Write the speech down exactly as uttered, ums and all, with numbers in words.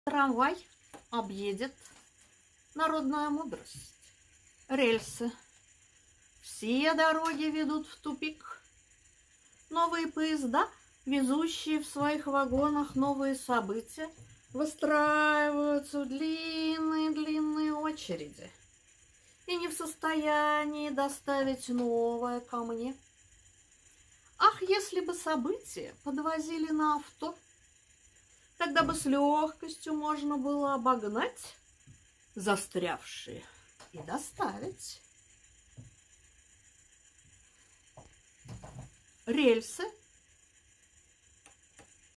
Трамвай объедет. Народная мудрость. Рельсы. Все дороги ведут в тупик. Новые поезда, везущие в своих вагонах новые события, выстраиваются в длинные-длинные очереди и не в состоянии доставить новое ко мне. Ах, если бы события подвозили на авто, тогда бы с легкостью можно было обогнать застрявшие и доставить. Рельсы